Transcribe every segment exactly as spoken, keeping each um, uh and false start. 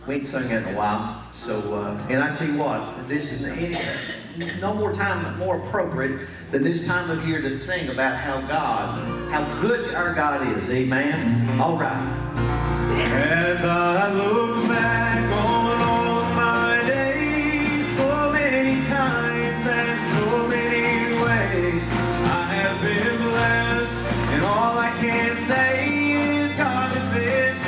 We ain't sung that in a while. So, uh, and I tell you what, this is any, no more time more appropriate than this time of year to sing about how God, how good our God is. Amen. All right. As I look back on all my days, so many times and so many ways, I have been blessed, and all I can say is God has been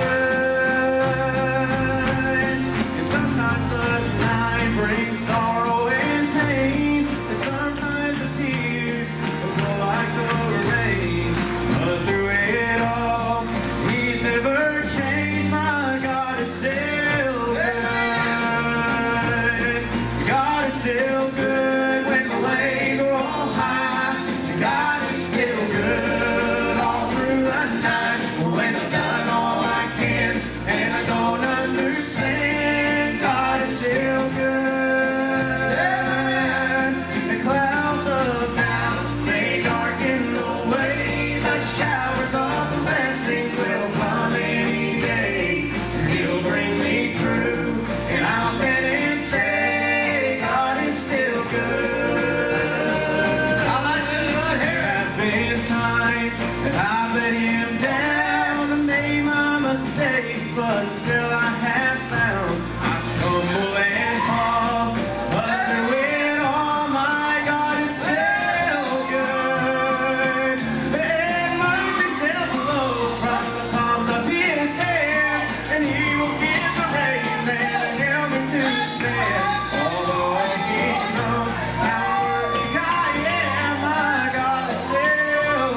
good. And sometimes the night brings sorrow and pain, and sometimes the tears flow like the rain. But through it all, He's never changed. My God is still good. God is still good when the waves are all high. God is still good all through the night. When I've done all I can and I don't understand, God is still good. The clouds of doubt may darken the way, the showers of blessings will come any day. He'll bring me through, and I'll stand and say, God is still good. I like this right here. There have been times that I've let Him down and made my mistakes, but still I have found I stumble and fall. But through it all, my God is still good. And mercy still flows from the palms of His hands, and He will give the race and help me to stand. Although He knows how worthy I am, my God is still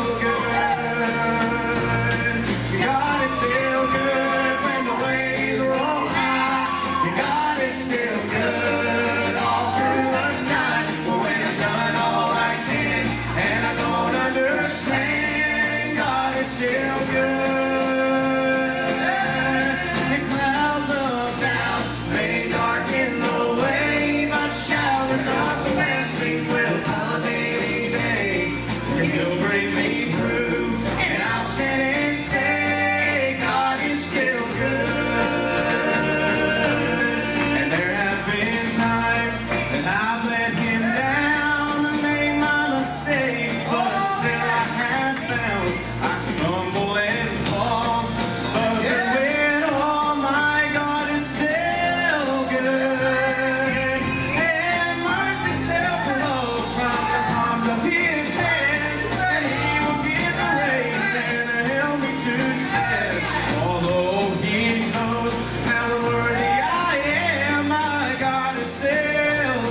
good. God is still good when the waves are all high. God is still good all through the night. When I've done all I can and I don't understand, God is still good. The clouds of doubt may darken the way, but showers of blessings will come any day. He'll bring me through, and I'll sit and say, God is still good. And there have been times that I've let Him down and made my mistakes, but still I have found I stumble and fall. But through it all, my God is still good. And mercy still flows from the palms of His hands, and He will give the race and help me to stand. Although He knows how worthy I am, my God is still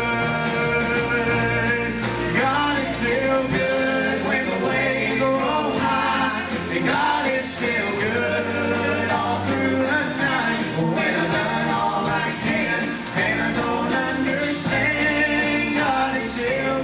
good. God is still good when the waves are all high. And God is still good all through the night. When I've done all I can and I don't understand, God is still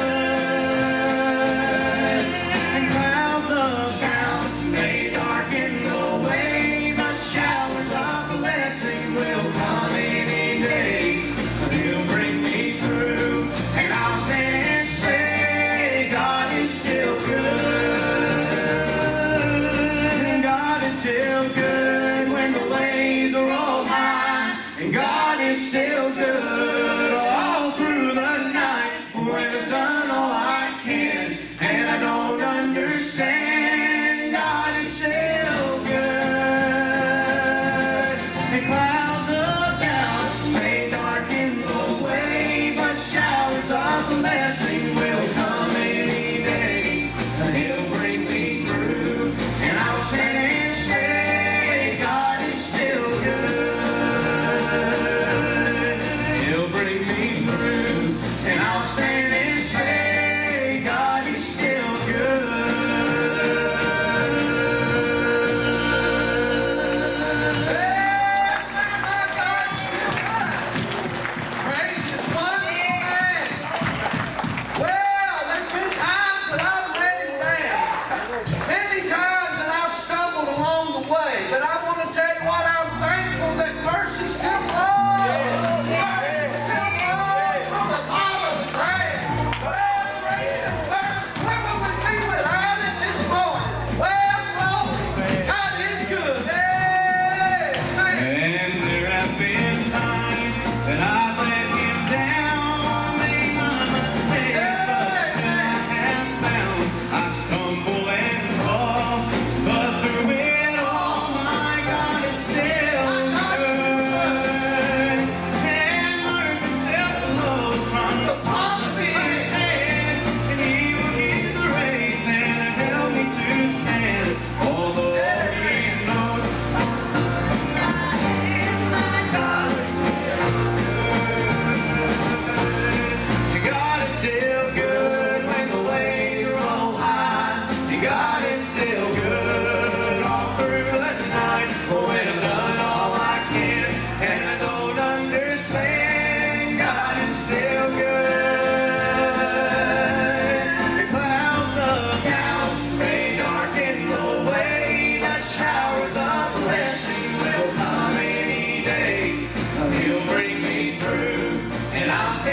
good. And clouds of doubt may darken the way, but showers of blessings will come any day. He'll bring me through, and I'll stand and say, God is still good. And God is still good when the waves are all high. And God is still good all through the night. When I've done all I can and I don't understand, God is still good. And clouds of doubt may darken the way, but showers of blessing will come any day. He'll bring me through, and I'll stand and say, God is still good. He'll bring me through, and I'll stand and say, God is still good.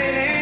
it